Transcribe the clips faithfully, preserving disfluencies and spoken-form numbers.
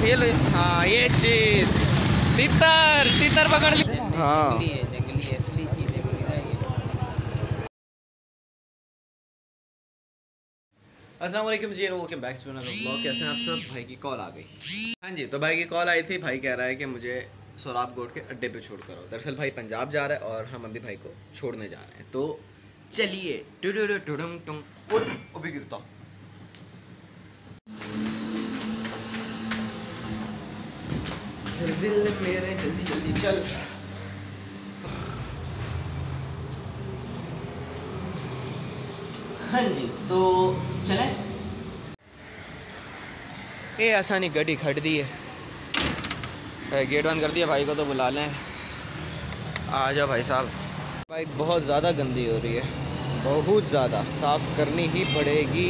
ये लो। हाँ ये चीज तीतर तीतर पकड़ ली। हाँ जंगली है, जंगली असली चीज़ है मुर्गा ये। अस्सलाम वालेकुम जी, welcome back to another vlog. कैसे हैं आप सब? भाई की कॉल आ गई। हाँ जी, तो भाई की कॉल आई थी। भाई कह रहा है कि मुझे सोराब गोट के अड्डे पे छोड़ करो। दरअसल भाई पंजाब जा रहा है और हम अभी भाई को छोड़ने जा रहे हैं। तो चलिए अभी गिरता चल दिल मेरे, जल्दी जल्दी चल। हाँ जी, तो चले। ये आसानी गाड़ी खट दी है, गेट बंद कर दिया। भाई को तो बुला लें। आ जाओ भाई साहब। बाइक बहुत ज़्यादा गंदी हो रही है, बहुत ज़्यादा, साफ़ करनी ही पड़ेगी।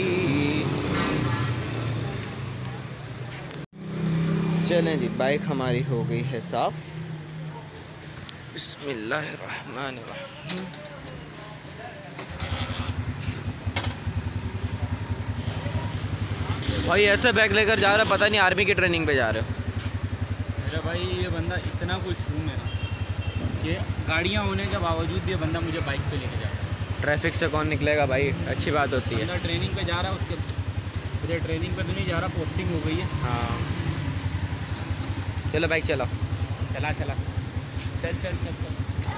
चलें जी, बाइक हमारी हो गई है साफ़। बिस्मिल्लाहिर्रहमानिर्रहीम। भाई ऐसे बैग लेकर जा रहा है, पता नहीं आर्मी की ट्रेनिंग पे जा रहे हो। मेरा भाई ये बंदा इतना कुछ शूम है कि गाड़ियाँ होने के बावजूद भी ये बंदा मुझे बाइक पे लेके जा रहा है। ट्रैफिक से कौन निकलेगा भाई, अच्छी बात होती है। बंदा ट्रेनिंग पे जा रहा है, उसके मुझे ट्रेनिंग पे तो नहीं जा रहा, पोस्टिंग हो गई है। हाँ चलो बाइक चलाओ। चला चला चल चल चल चल।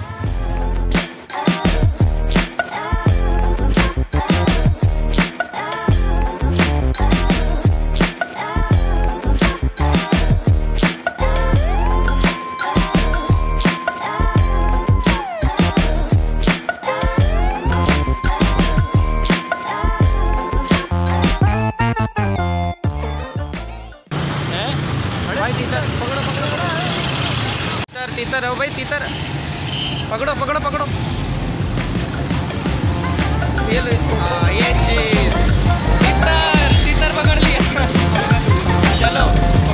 तीतर हो भाई, तीतर पकड़ो पकड़ो पकड़ो। ये लो। हाँ ये चीज तीतर तीतर पकड़ लिया। चलो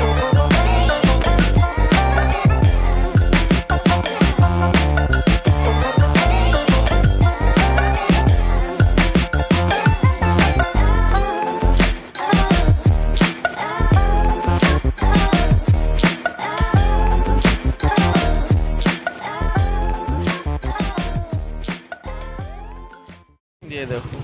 ये देखो,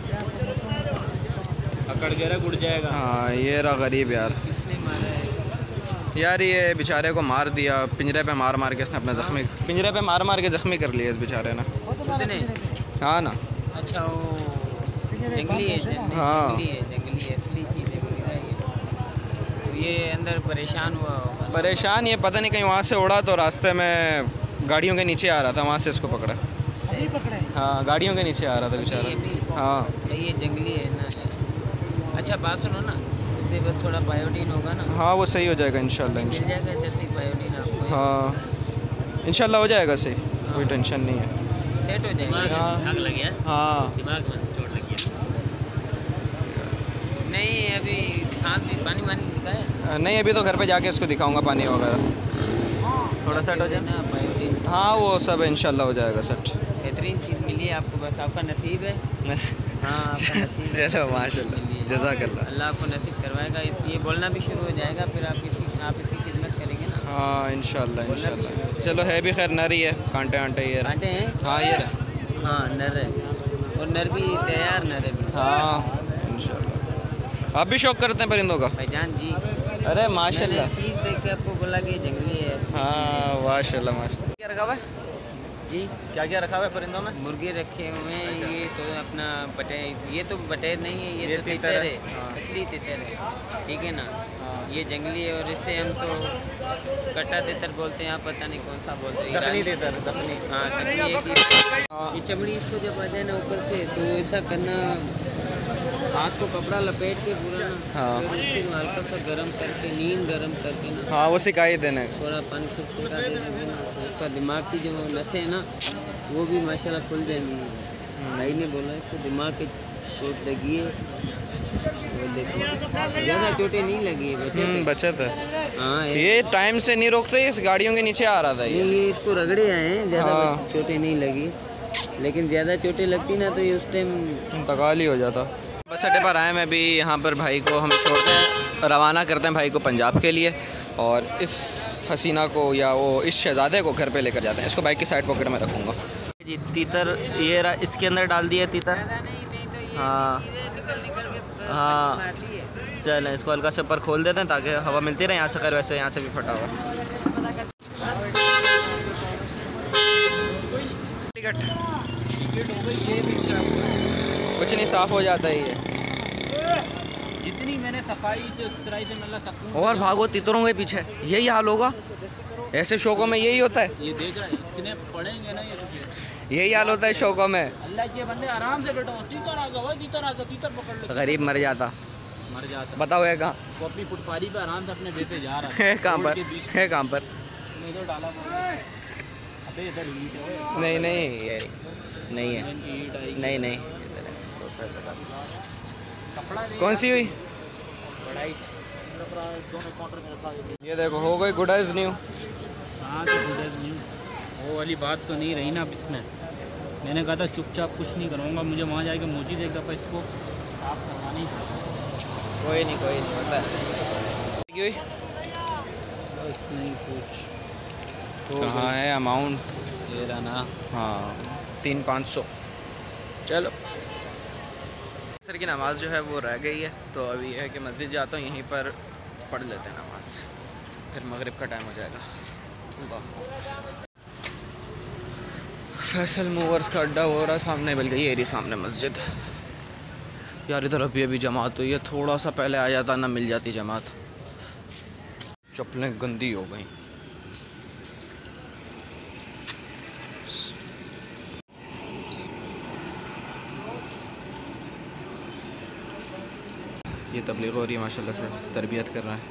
अकड़ गया गुड़ जाएगा। हाँ ये रहा गरीब यार। किसने मारा है यार ये बेचारे को मार दिया, पिंजरे पे मार मार के इसने अपना जख्मी, पिंजरे पे मार मार के जख्मी कर लिया इस बेचारे ने। कितने? हाँ ना। अच्छा वो जंगली है, जंगली, हाँ। जंगली है, जंगली असली चीज़ है मुर्गा ये। तो ये अंदर परेशान हुआ होगा। परेशान ये पता नहीं कहीं वहाँ से उड़ा तो रास्ते में गाड़ियों के नीचे आ रहा था, वहाँ से इसको पकड़ा। सही पकड़े। हाँ गाड़ियों के नीचे आ रहा था बेचारा। हाँ सही है, जंगली है ना। अच्छा बात सुनो ना, इसमें बस थोड़ा बायोडीन होगा ना। हाँ वो सही हो जाएगा इंशाल्लाह। मिल जाएगा इधर से बायोडीन आपको। हाँ इंशाल्लाह हो जाएगा सही, कोई टेंशन नहीं है। सेट हो जाएगा। हाँ। आग लग गया हाँ दिमाग में, चोट लगी है। नहीं अभी सांस भी, पानी वानी दिखाया नहीं, अभी तो घर पे जाके इसको दिखाऊंगा पानी वगैरह, थोड़ा सेट हो जाए ना बायोडीन। हाँ वो सब इंशाल्लाह हो जाएगा सेट। बेहतरीन चीज़ मिली है आपको, बस आपका नसीब है। हाँ आपका नसीब है। चलो माशाल्लाह, जज़ाकल्लाह। अल्लाह आपको नसीब करवाएगा। इस ये बोलना भी शुरू हो जाएगा, फिर आप इसकी आप इसकी खिदमत करेंगे ना। हाँ इंशाल्लाह इंशाल्लाह। चलो है भी खैर नर ही है, कांटे आंटे ये कांटे हैं। हाँ ये रहे। हाँ नर है, और नर भी तैयार नर है। हाँ इंशाल्लाह। आप भी शौक करते हैं परिंदों का? भाईजान जी अरे माशाल्लाह, चीज़ देख के आपको बोला कि जंगली है। हाँ माशाल्लाह माशाल्लाह। क्या रखा हुआ है जी? क्या क्या रखा हुआ है परिंदों में? मुर्गे रखे हुए हैं। ये तो अपना बटेर, ये तो बटेर नहीं है, ये, ये तो तीतर तीतर है। है। हाँ। असली तीतर है, ठीक है ना। ये जंगली है और इससे हम तो कटा तीतर बोलते हैं, आप पता नहीं कौन सा बोलते हैं। दखनी तीतर, दखनी। हाँ दखनी एक ही। हाँ। ये चमड़ी इसको जब आ जाए ना ऊपर से, तो ऐसा करना, हाथ को कपड़ा लपेट के पूरा ना, हाँ। फिर उसको हल्का सा गर्म करके, नींद गर्म करके ना, हाँ वो सिखाई देने। थोड़ा पानी सुखा दे देंगे ना, तो इसका दिमाग की जो नसें हैं ना वो भी माशाल्लाह खुल जाएंगी। भाई ने बोला इसको दिमाग की चोट लगी है, वो देखो ज़्यादा चोटें नहीं लगी है, बचत है। बचत है। हाँ ये टाइम से नहीं रोकते, इस गाड़ियों के नीचे आ रहा था ये। ये इसको रगड़े आए हैं, ज़्यादा हाँ। चोटें नहीं लगी, लेकिन ज़्यादा चोटें लगती ना तो ये उस टाइम इंतकाल ही हो जाता। बस अड्डे पर आए, मैं भी यहाँ पर भाई को हम छोड़ते हैं, रवाना करते हैं भाई को पंजाब के लिए। और इस हसीना को या वो इस शहज़ादे को घर पे लेकर जाते हैं। इसको बाइक की साइड पॉकेट में रखूँगा जी। तीतर ये रहा, इसके अंदर डाल दिया तीतर। हाँ हाँ चलें, इसको हल्का से ऊपर खोल देते हैं ताकि हवा मिलती रहे। यहाँ से कर वैसे यहाँ से भी फटा हुआ। टिकट कुछ नहीं, साफ़ हो जाता है ये। जितनी मैंने सफाई से सुथराई से मतलब सकूं। और भागो तीतरों के पीछे, यही हाल होगा ऐसे शौकों में, यही होता है। ये देख रहा है इतने पड़ेंगे ना, ये यही हाल होता है शौकों में। अल्लाह के बंदे आराम से बैठो, तीतर आ गया, तीतर आ गया, तीतर पकड़ लो। गरीब मर जाता, मर जाता। बताओ है कहाँ? वो अपनी फुटपारी पे आराम से अपने वे पे जा रहा है। कहाँ पर है? कहाँ पर? इधर डाला अबे इधर नहीं नहीं ये नहीं है, नहीं नहीं। कौन सी हुई? ये देखो हो गई गुड एज न्यू। हाँ तो गुड एज न्यू, वो वाली बात तो नहीं रही ना अब इसमें। मैंने कहा था चुपचाप कुछ नहीं करूँगा, मुझे वहाँ जाके मोची एक दफ़ा इसको साफ करवाना ही पड़ेगा। कोई नहीं कोई नहीं होता है। नहीं कुछ तो कहाँ है अमाउंट? ये रहा ना। हाँ तीन पाँच सौ। चलो सर की नमाज़ जो है वो रह गई है, तो अभी यह है कि मस्जिद जाता हूँ, यहीं पर पढ़ लेते हैं नमाज़, फिर मगरिब का टाइम हो जाएगा। फैसल मूवर्स का अड्डा हो रहा है सामने, बल्कि ये रही सामने मस्जिद। यार इधर अभी अभी जमात हुई है, थोड़ा सा पहले आ जाता ना मिल जाती जमात। चप्पलें गंदी हो गई। ये तबलीग हो रही है माशाल्लाह से, तरबियत कर रहा है।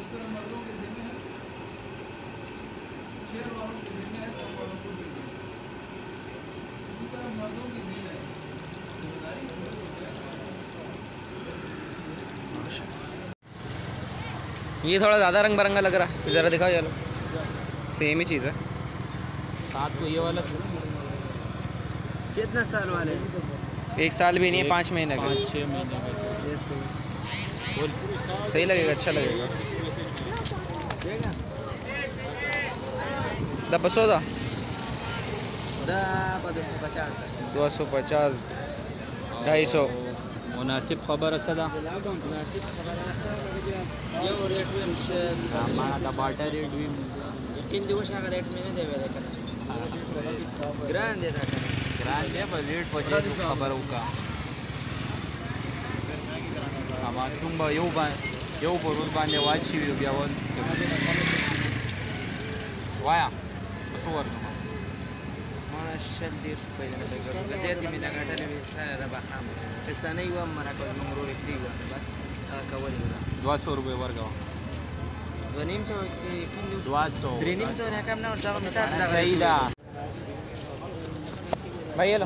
ये थोड़ा ज़्यादा रंग बिरंगा लग रहा है, ज़रा दिखाओ। चलो सेम ही चीज़ है। साथ को ये वाला कितना साल वाले? एक साल भी नहीं है, पाँच महीने का। पाँच छः महीने का। सही लगेगा, अच्छा लगेगा। दो दा दो सौ पचास ढाई सौ मुनासिब खबर सदा मुनासिब खबर ये रेट में हमारा बाटा रेट भी तीन दिवस का रेट में नहीं देवे लेकिन ग्रांड देता है ग्रांड है पर रेट पचे तो खबर होगा हमारा तुम यो बा यो बरोज बांधे वाची बियावन वाया तो वर mana shal dir payda daga gadi mina gatale bi sara baham sanai wa mara ko numero repli bas ka wali दो सौ रुपये वर्गा ونیم سو کی दो सौ درینیم سو نه کم نه اور دا متا دا सहीदा भाई ये लो।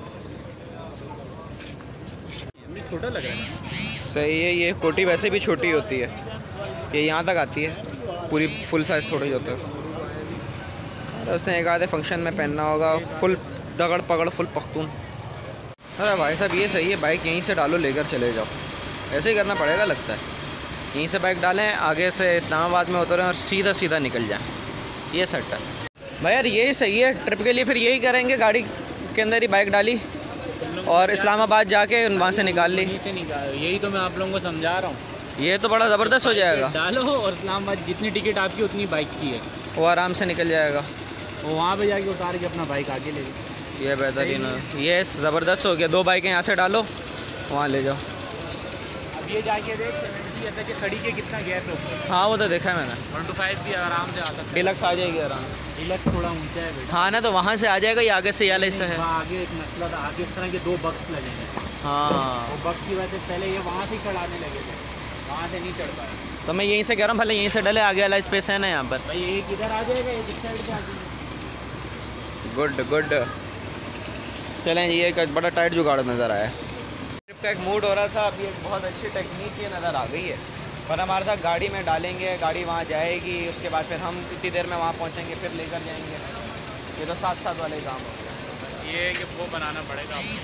ये छोटा लग रहा है। सही है, ये कोटी वैसे भी छोटी होती है, ये यहाँ तक आती है, पूरी फुल साइज़ थोड़ी होता है। तो उसने एक आधे फंक्शन में पहनना होगा, फुल दगड़ पकड़ फुल पख्तून। अरे भाई साहब ये सही है, बाइक यहीं से डालो लेकर चले जाओ, ऐसे ही करना पड़ेगा लगता है। यहीं से बाइक डालें, आगे से इस्लामाबाद में उतरें और सीधा सीधा निकल जाएं, ये सेट है भाई। यार यही सही है, ट्रिप के लिए फिर यही करेंगे, गाड़ी के अंदर ही बाइक डाली और इस्लामाबाद जाके वहाँ से निकाल ली। यही तो मैं आप लोगों को समझा रहा हूँ, ये तो बड़ा ज़बरदस्त हो जाएगा। डालो और इस्लामाबाद जितनी टिकट आपकी उतनी बाइक की है, वो आराम से निकल जाएगा। वो वहाँ पे जाके उतार के अपना बाइक आगे ले लो। ये बेहतरीन है, ये ज़बरदस्त हो गया। दो बाइकें यहाँ से डालो, वहाँ ले जाओ। अब ये जाके देख ऐसा कि खड़ी के कितना गैप है ऊपर। हाँ वो तो देखा है मैंने। वन टू फाइव भी आराम से आता है, डिलक्स आ जाएगी आराम से। डिलक्स थोड़ा ऊंचा है बेटा। हाँ ना, तो वहाँ से आ जाएगा, ये आगे से यार ऐसा है। वहाँ आगे एक मसला था, आगे इस तरह के दो बक्स लगेंगे। हाँ वो बक्स की वजह से पहले ये वहाँ से चढ़ाने लगे थे, वहाँ से नहीं चढ़ पाए। तो मैं यहीं से कह रहा हूँ, भले यहीं से डले, आगे वाला स्पेस है ना यहाँ पर। भाई एक इधर आ जाएगा, एक इस साइड पे आ जाएगा। Good good. चलें जी, एक बड़ा टाइट जुगाड़ नज़र आया। ट्रिप का एक मूड हो रहा था, अभी एक बहुत अच्छी टेक्निक ये नज़र आ गई है। पर हमारे साथ गाड़ी में डालेंगे, गाड़ी वहाँ जाएगी, उसके बाद फिर हम इतनी देर में वहाँ पहुँचेंगे, फिर लेकर जाएंगे। ये तो साथ साथ वाले काम हो गया। ये है कि वो बनाना पड़ेगा आपको,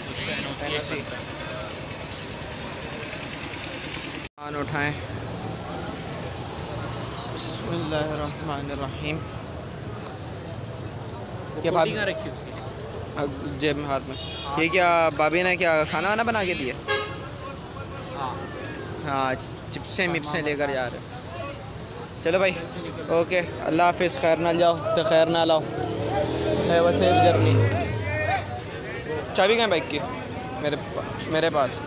कान उठाएँ, बिस्मिल्लाहिर्रहमानिर्रहीम। क्या भाभी भाभी कहाँ रखी उसकी? जेब में हाथ में। ये क्या भाभी ने क्या खाना वाना बना के दिया? हाँ हाँ, चिप्सें मिप्सें लेकर जा रहे हैं। चलो भाई, ओके, अल्लाह हाफिज़। खैर ना जाओ तो खैर ना लाओ है वह सेफ जर्नी। चाबी कहाँ है बाइक की? मेरे पा, मेरे पास।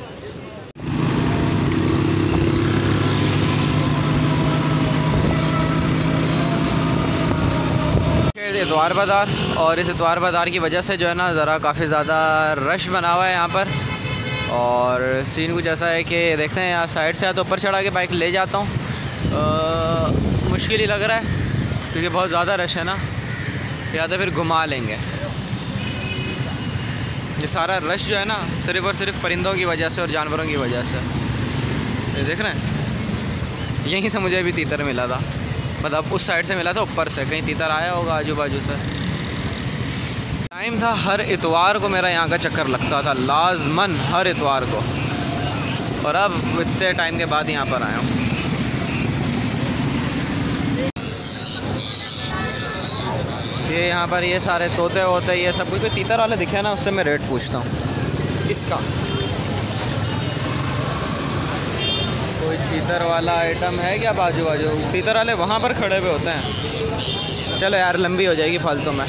इतवार बाज़ार, और इस इतवार बाज़ार की वजह से जो है ना ज़रा काफ़ी ज़्यादा रश बना हुआ है यहाँ पर। और सीन कुछ ऐसा है कि देखते हैं, यहाँ साइड से या तो ऊपर चढ़ा के बाइक ले जाता हूँ, मुश्किल ही लग रहा है क्योंकि बहुत ज़्यादा रश है ना, या तो फिर घुमा लेंगे। ये सारा रश जो है ना सिर्फ़ और सिर्फ परिंदों की वजह से और जानवरों की वजह से। ये देख रहे हैं, यहीं से मुझे भी तीतर मिला था, मतलब उस साइड से मिला था, ऊपर से कहीं तीतर आया होगा आजू बाजू से। टाइम था हर इतवार को मेरा यहाँ का चक्कर लगता था, लाजमन हर इतवार को, और अब इतने टाइम के बाद यहाँ पर आया हूँ। ये यहाँ पर ये सारे तोते होते ये सब कुछ, तीतर वाले दिखे ना उससे मैं रेट पूछता हूँ इसका। कोई तीतर वाला आइटम है क्या बाजू बाजू? तीतर वाले वहाँ पर खड़े हुए होते हैं। चलो यार, लंबी हो जाएगी फालतू में।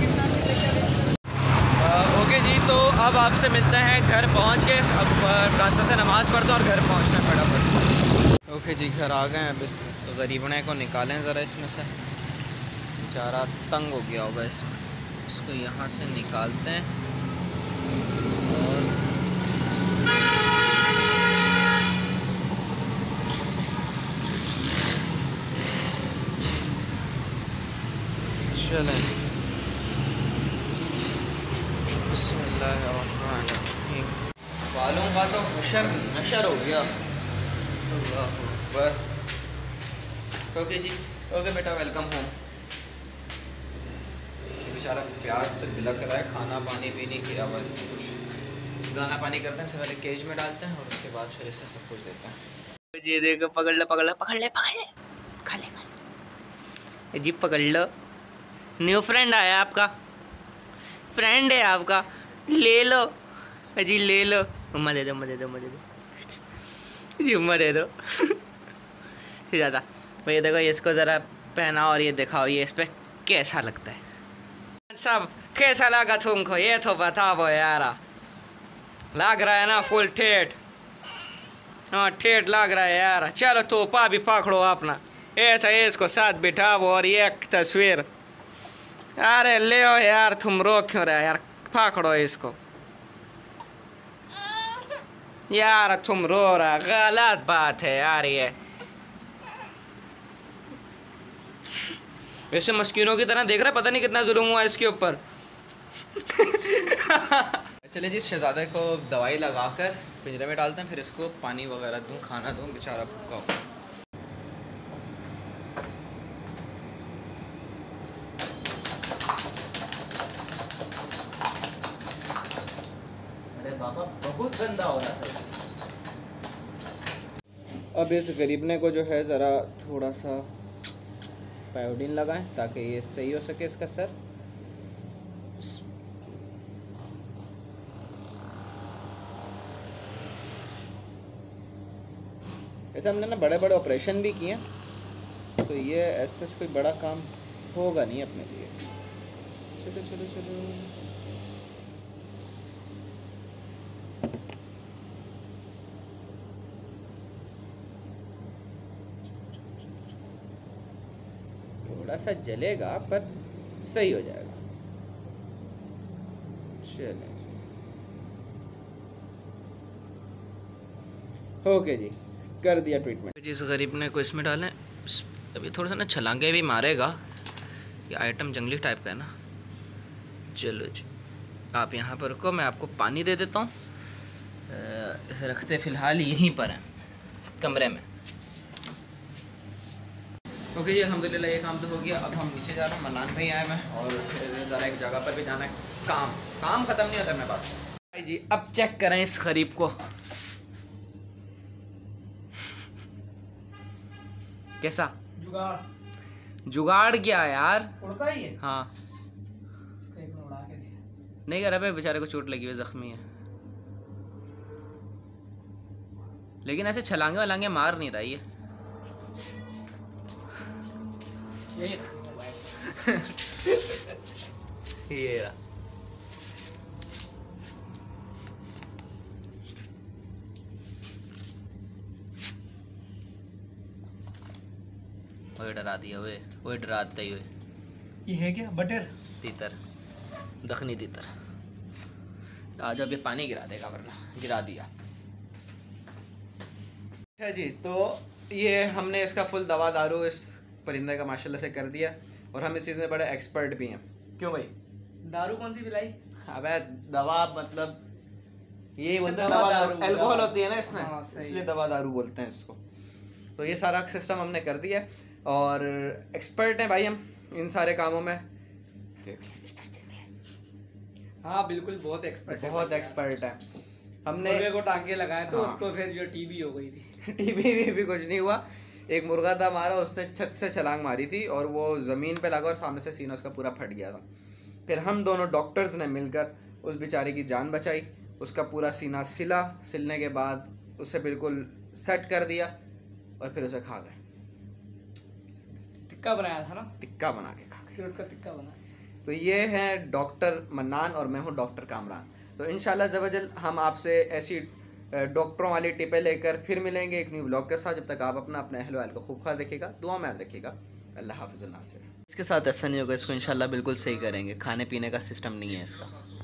ओके जी, तो अब आपसे मिलते हैं घर पहुँच के। अब रास्ते से नमाज़ पढ़ते और घर पहुँचना फटाफट से। ओके जी, घर आ गए हैं। अब इस गरीबने को निकालें ज़रा इसमें से, बेचारा तंग हो गया होगा इसमें। इसको यहाँ से निकालते हैं और चलें। बिस्मिल्लाहिर्रहमानिर्रहीम। बालों का तो हशर नशर हो गया। अल्लाह अकबर। ओके जी, ओके बेटा, वेलकम होम। बेचारा प्यास से बिलक रहा है, खाना पानी पीने की आवाज़ नहीं कुछ। दाना पानी करते हैं, सबसे पहले केज में डालते हैं और उसके बाद फिर इसे सब कुछ देते हैं। ये देखो, पकड़ ले पकड़ ले पकड़ ले पकड़ ले, खा ले खा ले जी, पकड़ लो। न्यू फ्रेंड आया आपका, फ्रेंड है आपका, ले लो जी, ले लो। उम्मा दे दो, उम्मा दे दो, उम्मा दे दो जी, उम्मा दे दो। ज़्यादा भैया देखो, इसको ज़रा पहनाओ और ये दिखाओ ये इस पर कैसा लगता है। सब कैसा लगा तुमको ये तो बताओ यार। लग रहा है ना फुल ठेठ? हाँ, ठेठ लग रहा है यार। चलो तो पा भी पकड़ो अपना, ऐसा इसको साथ बिठाओ और एक तस्वीर। अरे ले ओ यार, तुम रो क्यों रहे यार? पकड़ो इसको यार, तुम रो रहा, गलत बात है यार ये। वैसे मस्किनों की तरह देख रहा है, पता नहीं कितना जुल्म हुआ इसके ऊपर। चले जी, शहजादे को दवाई लगाकर पिंजरे में डालते हैं, फिर इसको पानी वगैरह दूँ, खाना दूँ, बेचारा भूखा हो। अरे बाबा, बहुत गंदा हो रहा था। अब इस गरीबने को जो है ज़रा थोड़ा सा पायोडीन लगाएं ताकि ये सही हो सके इसका सर। ऐसे हमने ना बड़े बड़े ऑपरेशन भी किए, तो ये ऐसा कोई बड़ा काम होगा नहीं अपने लिए। चलो चलो चलो, थोड़ा सा जलेगा पर सही हो जाएगा। चलें ओके जी, कर दिया ट्रीटमेंट। जिस गरीब ने को इसमें डालें, अभी थोड़ा सा ना छलांगे भी मारेगा, ये आइटम जंगली टाइप का है ना। चलो जी, आप यहाँ पर रुको, मैं आपको पानी दे देता हूँ। इसे रखते फ़िलहाल यहीं पर हैं कमरे में। ओके जी, अल्हम्दुलिल्लाह ये काम तो हो गया। अब हम नीचे जा रहे हैं, मनान भाई आए मैं, और फिर ज़रा एक जगह पर भी जाना है। काम काम ख़त्म नहीं होता मेरे पास जी। अब चेक करें इस गरीब को, कैसा जुगाड़ जुगाड़ क्या है यार? उड़ता ही है। हाँ इसको एक मिनट उड़ा के दिया। नहीं कर रहा, बेचारे को चोट लगी हुई, जख्मी है, लेकिन ऐसे छलांगे वलांगे मार नहीं रहा ये। यही ये रहा। ओए डरा दिया, ओए ओए डराते ही, ओए ये है क्या बटर? तीतर, दखनी तीतर। आज अब ये पानी गिरा देगा, वरना गिरा दिया। अच्छा जी, तो ये हमने इसका फुल दवा दारू इस परिंदे का माशाल्लाह से कर दिया, और हम इस चीज़ में बड़े एक्सपर्ट भी हैं। क्यों भाई? दारू कौन सी पिलाई? अबे दवा मतलब ये बोलते हैं, दवा दवा दारू, दारू अल्कोहल होती है ना इसमें, हाँ, सही इसलिए है। दवा दारू बोलते हैं इसको। तो ये सारा सिस्टम हमने कर दिया और एक्सपर्ट हैं भाई हम इन सारे कामों में। हाँ बिल्कुल, बहुत एक्सपर्ट है, बहुत एक्सपर्ट है। हमने मुर्गे को टांके लगाए तो हाँ। उसको फिर जो टीबी हो गई थी। टीवी भी, भी कुछ नहीं हुआ। एक मुर्गा था हमारा, उससे छत से छलांग मारी थी और वो ज़मीन पे लगा और सामने से सीना उसका पूरा फट गया था। फिर हम दोनों डॉक्टर्स ने मिलकर उस बेचारे की जान बचाई, उसका पूरा सीना सिला, सिलने के बाद उसे बिल्कुल सेट कर दिया और फिर उसे खा गए। टिक्का बनाया था ना, टिक्का बना के खा गए। फिर उसका टिक्का बना। तो ये हैं डॉक्टर मन्नान और मैं हूँ डॉक्टर कामरान। तो इंशाल्लाह ज़वजल हम आपसे ऐसी डॉक्टरों वाली टिपें लेकर फिर मिलेंगे एक न्यू ब्लॉग के साथ। जब तक आप अपना अपने अहल वाल को खूब ख्याल रखिएगा, दुआ में याद रखिएगा। अल्लाह हाफ़िज़ नासिर। इसके साथ ऐसा नहीं होगा, इसको इंशाल्लाह बिल्कुल सही करेंगे। खाने पीने का सिस्टम नहीं है इसका।